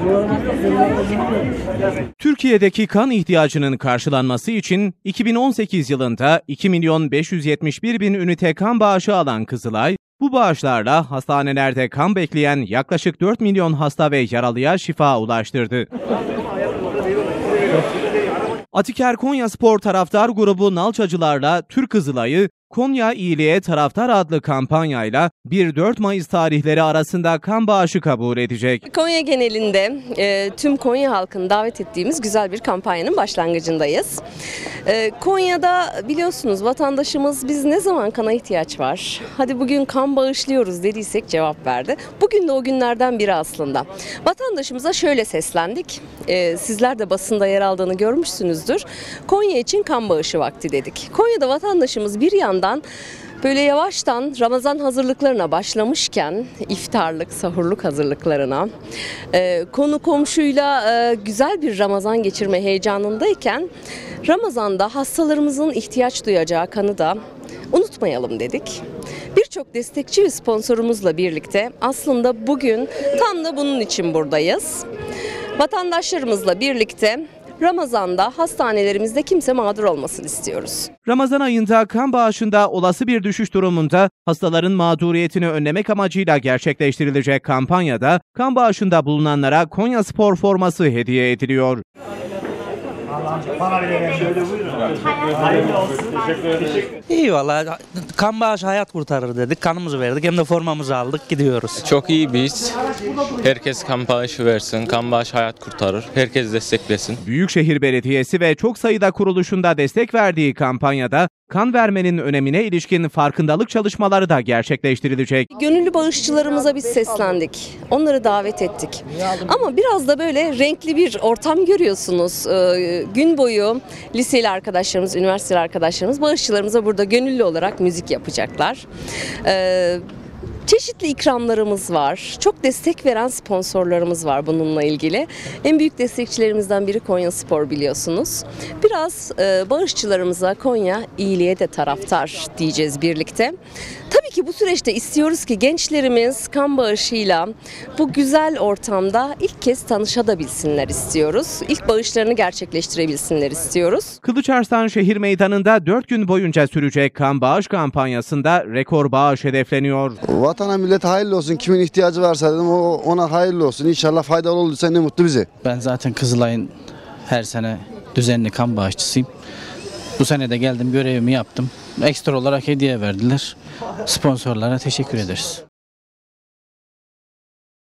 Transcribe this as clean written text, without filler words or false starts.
Türkiye'deki kan ihtiyacının karşılanması için 2018 yılında 2.571.000 ünite kan bağışı alan Kızılay, bu bağışlarla hastanelerde kan bekleyen yaklaşık 4 milyon hasta ve yaralıya şifa ulaştırdı. Atiker Konyaspor taraftar grubu Nalçacılarla Türk Kızılay'ı Konya İyiliğe Taraftar adlı kampanyayla 1-4 Mayıs tarihleri arasında kan bağışı kabul edecek. Konya genelinde tüm Konya halkını davet ettiğimiz güzel bir kampanyanın başlangıcındayız. Konya'da biliyorsunuz vatandaşımız biz ne zaman kana ihtiyaç var? Hadi bugün kan bağışlıyoruz dediysek cevap verdi. Bugün de o günlerden biri aslında. Vatandaşımıza şöyle seslendik. Sizler de basında yer aldığını görmüşsünüzdür. Konya için kan bağışı vakti dedik. Konya'da vatandaşımız bir yandan böyle yavaştan Ramazan hazırlıklarına başlamışken, iftarlık, sahurluk hazırlıklarına, konu komşuyla güzel bir Ramazan geçirme heyecanındayken, Ramazan'da hastalarımızın ihtiyaç duyacağı kanı da unutmayalım dedik. Birçok destekçi ve sponsorumuzla birlikte aslında bugün tam da bunun için buradayız. Vatandaşlarımızla birlikte Ramazan'da hastanelerimizde kimse mağdur olmasını istiyoruz. Ramazan ayında kan bağışında olası bir düşüş durumunda hastaların mağduriyetini önlemek amacıyla gerçekleştirilecek kampanyada kan bağışında bulunanlara Konyaspor forması hediye ediliyor. İyi valla, kan bağışı hayat kurtarır dedik, kanımızı verdik hem de formamızı aldık, gidiyoruz. Çok iyi bir iş. Herkes kan bağışı versin, kan bağışı hayat kurtarır, herkes desteklesin. Büyükşehir Belediyesi ve çok sayıda kuruluşunda destek verdiği kampanyada kan vermenin önemine ilişkin farkındalık çalışmaları da gerçekleştirilecek. Gönüllü bağışçılarımıza biz seslendik, onları davet ettik. Ama biraz da böyle renkli bir ortam görüyorsunuz. Gün boyu liseli arkadaşlarımız, üniversiteli arkadaşlarımız bağışçılarımıza burada gönüllü olarak müzik yapacaklar. Çeşitli ikramlarımız var. Çok destek veren sponsorlarımız var bununla ilgili. En büyük destekçilerimizden biri Konyaspor biliyorsunuz. Biraz bağışçılarımıza Konya iyiliğe de taraftar diyeceğiz birlikte. Tabii ki bu süreçte istiyoruz ki gençlerimiz kan bağışıyla bu güzel ortamda ilk kez tanışabilsinler istiyoruz. İlk bağışlarını gerçekleştirebilsinler istiyoruz. Kılıçarslan Şehir Meydanı'nda 4 gün boyunca sürecek kan bağış kampanyasında rekor bağış hedefleniyor. Vatana millete hayırlı olsun. Kimin ihtiyacı varsa dedim ona hayırlı olsun. İnşallah faydalı olduysa ne mutlu bize. Ben zaten Kızılay'ın her sene düzenli kan bağışçısıyım. Bu sene de geldim, görevimi yaptım. Ekstra olarak hediye verdiler. Sponsorlara teşekkür ederiz.